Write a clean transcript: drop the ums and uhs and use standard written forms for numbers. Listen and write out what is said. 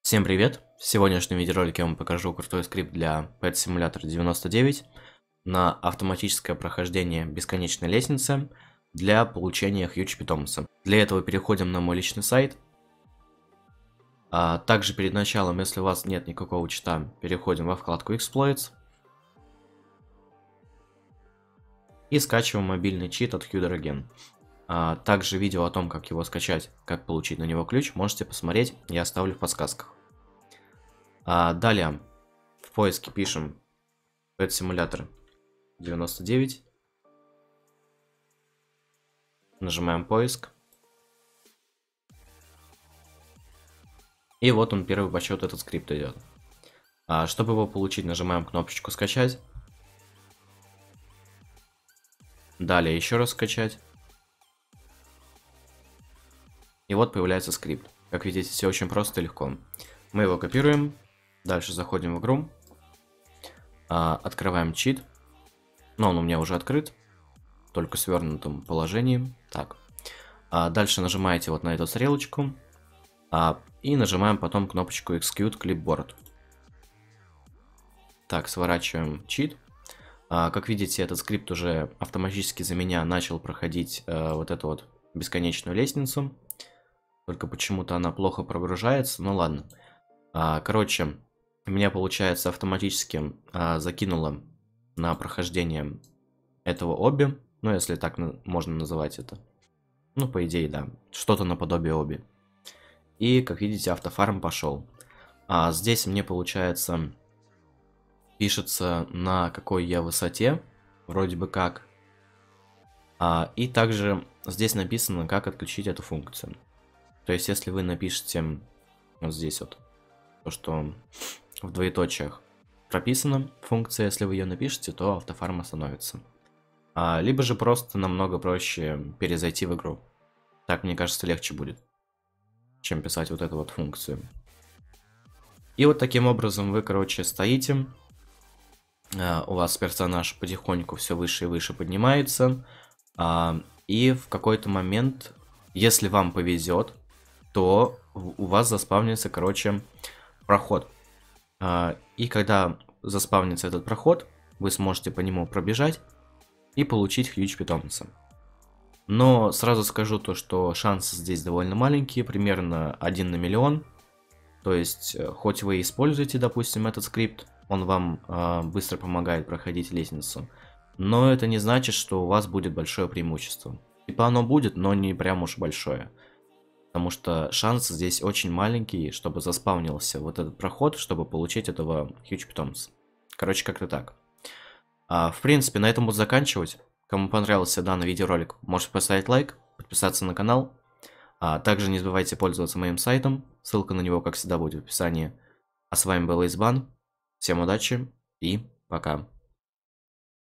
Всем привет! В сегодняшнем видеоролике я вам покажу крутой скрипт для Pet Simulator 99 на автоматическое прохождение бесконечной лестницы для получения Huge питомца. Для этого переходим на мой личный сайт. Также перед началом, если у вас нет никакого чита, переходим во вкладку Exploits и скачиваем мобильный чит от Hydrogen. Также видео о том, как его скачать, как получить на него ключ, можете посмотреть, я оставлю в подсказках. Далее в поиске пишем Pet Simulator 99, нажимаем поиск, и вот он первый по счету, этот скрипт идет. Чтобы его получить, нажимаем кнопочку скачать, далее еще раз скачать, и вот появляется скрипт. Как видите, все очень просто и легко. Мы его копируем. Дальше заходим в игру, открываем чит, но он у меня уже открыт, только в свернутом положении. Так, дальше нажимаете вот на эту стрелочку и нажимаем потом кнопочку Execute Clipboard. Так, сворачиваем чит. Как видите, этот скрипт уже автоматически за меня начал проходить вот эту вот бесконечную лестницу, только почему-то она плохо прогружается, ну ладно. Короче, у меня, получается, автоматически закинуло на прохождение этого обби, ну, если так можно называть это. Ну, по идее, да, что-то наподобие обби. И, как видите, автофарм пошел. Здесь мне, получается, пишется, на какой я высоте, вроде бы как. И также здесь написано, как отключить эту функцию. То есть, если вы напишете вот здесь вот, то, что в двоеточиях прописана функция, если вы ее напишете, то автофарм остановится. Либо же просто намного проще перезайти в игру. Так, мне кажется, легче будет, чем писать вот эту вот функцию. И вот таким образом вы, короче, стоите. У вас персонаж потихоньку все выше и выше поднимается. И в какой-то момент, если вам повезет, то у вас заспавнится, короче, проход. И когда заспавнится этот проход, вы сможете по нему пробежать и получить Huge питомца. Но сразу скажу то, что шансы здесь довольно маленькие, примерно 1 на миллион. То есть, хоть вы используете, допустим, этот скрипт, он вам быстро помогает проходить лестницу, но это не значит, что у вас будет большое преимущество. Типа оно будет, но не прям уж большое. Потому что шанс здесь очень маленький, чтобы заспавнился вот этот проход, чтобы получить этого Huge питомца. Короче, как-то так. В принципе, на этом буду заканчивать. Кому понравился данный видеоролик, можете поставить лайк, подписаться на канал. Также не забывайте пользоваться моим сайтом. Ссылка на него, как всегда, будет в описании. А с вами был Избан. Всем удачи и пока.